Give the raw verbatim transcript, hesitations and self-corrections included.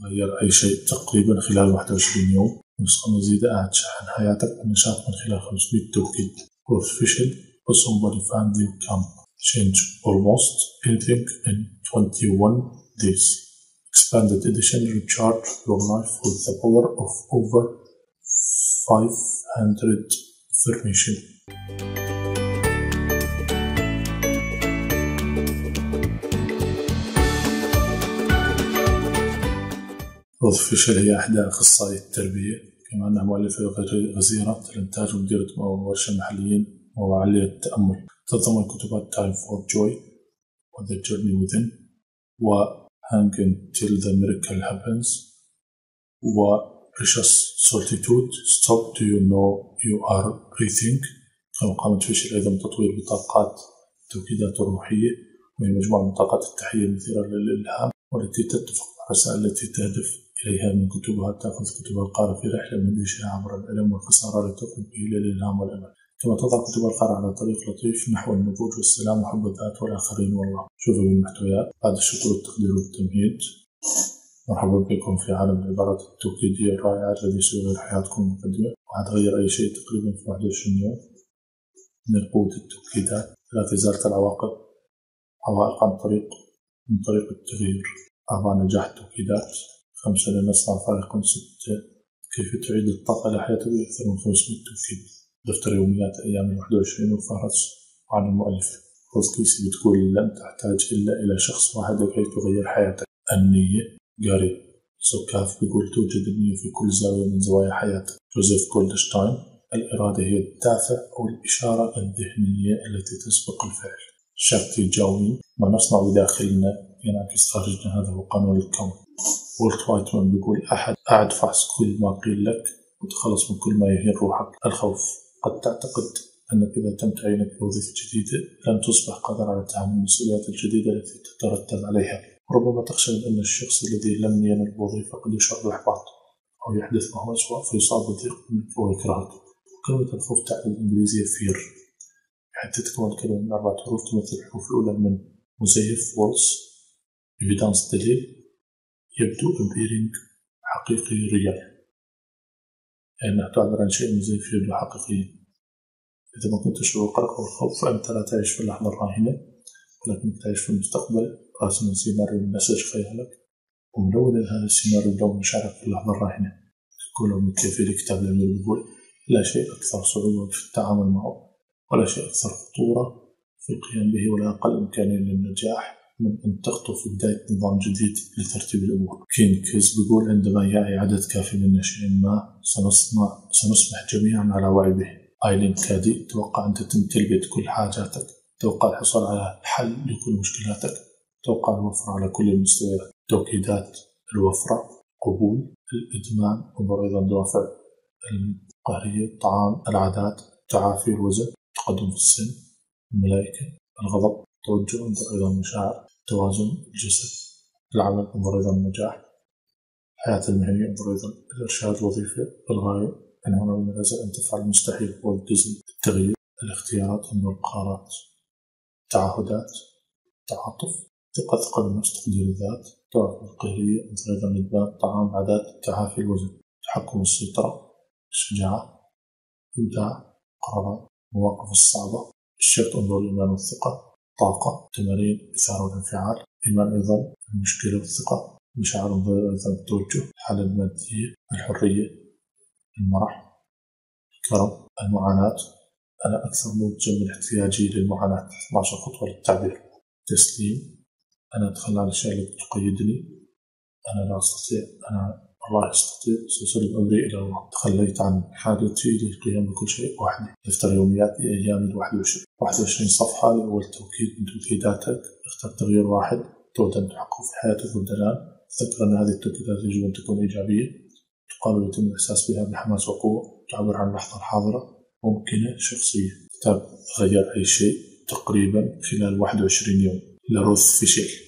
تغير أي شيء تقريبا خلال واحد وعشرين يوم. نسخة مزيدة أعد شحن حياتك بالنشاط من خلال خمسمية توكيد. Official but somebody found you can change almost anything in twenty-one days. Expanded edition recharge your life with the power of over five hundred affirmation. Official هي إحدى أخصائية التربية، كما أنها مؤلفة غزيرة الإنتاج ومديرة ورشة محليين وعالية التأمل. تضمن كتبات Time for Joy و The Journey Within و Hang Until the Miracle Happens و Precious Solitude. Stop Do You Know You Are Breathing. كما قامت فيشل أيضا بتطوير بطاقات التوكيدات الروحية، وهي مجموعة من بطاقات التحية المثيرة للإلهام والتي تتفق مع الرسائل التي تهدف إليها من كتبها. تأخذ كتب القارئ في رحلة مدهشة عبر الألم والخسارة لتقود به إلى الإلهام والأمل. كما تضع كتب القارئ على طريق لطيف نحو النضوج والسلام وحب الذات والآخرين والله. شوفوا بالمحتويات. بعد الشكر والتقدير والتمهيد، مرحبا بكم في عالم العبارات التوكيدية الرائعة الذي سيغير حياتكم مقدمة وهتغير أي شيء تقريبا في واحد وعشرين يوم. من قوة التوكيدات ثلاث إزالة العواقب عوائق عن طريق من طريق التغيير. أربعة نجاح التوكيدات. خمسة لنصنع فريقا. ستة كيف تعيد الطاقة إلى حياتك بأكثر من خمسمية توكيد. دفتر يوميات أيام الواحد وعشرين وفهرس عن المؤلف. روز كيسي بتقول لن تحتاج إلا إلى شخص واحد لكي تغير حياتك. النية. جاري سوكاف بيقول توجد النية في كل زاوية من زوايا حياتك. جوزيف جولدشتاين. الإرادة هي الدافع أو الإشارة الذهنية التي تسبق الفعل. شاكتي جاوين. ما نصنع بداخلنا ينعكس خارجنا، هذا هو قانون الكون. والت وايتمان بيقول أحد أعد فحص كل ما قيل لك وتخلص من كل ما يهين روحك. الخوف. قد تعتقد أنك إذا تم تعيينك بوظيفة جديدة لن تصبح قادر على تحمل المسؤوليات الجديدة التي تترتب عليها. ربما تخشى أن الشخص الذي لم ينل الوظيفة قد يشعر بالإحباط أو يحدث معه أسوأ فيصاب بضيق منك ويكرهك. كلمة الخوف تعني بالإنجليزية fear، حتى تتكون الكلمة من أربعة حروف تمثل الحروف الأولى من مزيف false، evidence دليل، يبدو appearing حقيقي real، لأنها تعبر عن شيء مزيف يبدو حقيقيا. إذا ما كنت تشعر بالقلق أو الخوف فأنت لا تعيش في اللحظة الراهنة ولكنك تعيش في المستقبل راسما سيناريو من نسج خيالك وملون هذا السيناريو بلون مشاعرك في اللحظة الراهنة. يقول ابن كثير في كتاب الأمير يقول لا شيء أكثر صعوبة في التعامل معه ولا شيء أكثر خطورة في القيام به ولا أقل إمكانية للنجاح من أن تخطو في بداية نظام جديد لترتيب الأمور. كين كيز بيقول عندما يعي عدد كافي من شيء ما سنصنع سنصبح جميعا على وعي به. آيلين كادي. توقع أن تتم تلبية كل حاجاتك. توقع الحصول على حل لكل مشكلاتك. توقع الوفرة على كل المستويات. توكيدات الوفرة. قبول. الإدمان. انظر أيضا دوافع القهرية. الطعام. العادات. تعافي الوزن. تقدم في السن. الملائكة. الغضب. توجه. انظر أيضا المشاعر. توازن الجسد. العمل. انظر أيضا النجاح. الحياة المهنية. انظر أيضا الإرشاد الوظيفي. الغاية. أن هنا من العزاء أن تفعل المستحيل والجزم. التغيير. الاختيارات. انظر القرارات. التعهدات. التعاطف. ثقة ثقة بالنفس. تقدير الذات. الدوافع القهرية. انظر أيضا الإدمان. الطعام. العادات. تعافي الوزن. تحكم السيطرة. الشجاعة. إبداع. قرارات. المواقف الصعبة. الشرط. انظر الإيمان والثقة. طاقة. تمارين. إثارة والانفعال. إيمان أيضا المشكلة والثقة. مشاعر. انظر أيضا التوجه. الحالة المادية. الحرية. المرح. الكرم. المعاناة. أنا أكثر موجة من احتياجي للمعاناة. اثنتا عشرة خطوة للتعبير. تسليم. أنا أتخلى عن الأشياء التي تقيدني. أنا لا أستطيع. أنا الله يستطيع. سأسلم أمري إلى الله. تخليت عن حاجتي للقيام بكل شيء وحدي. دفتر يوميات لأيام الواحد وعشرين. واحد وعشرين صفحة لأول توكيد من توكيداتك. اختر تغيير واحد تود أن تحققه في حياتك وابدأ الآن. تذكر أن هذه التوكيدات يجب أن تكون إيجابية، تقابل يتم الإحساس بها بحماس وقوة، تعبر عن اللحظة الحاضرة، ممكنة، شخصية. كتاب غير أي شيء تقريبا خلال واحد وعشرين يوم لروث فيشل.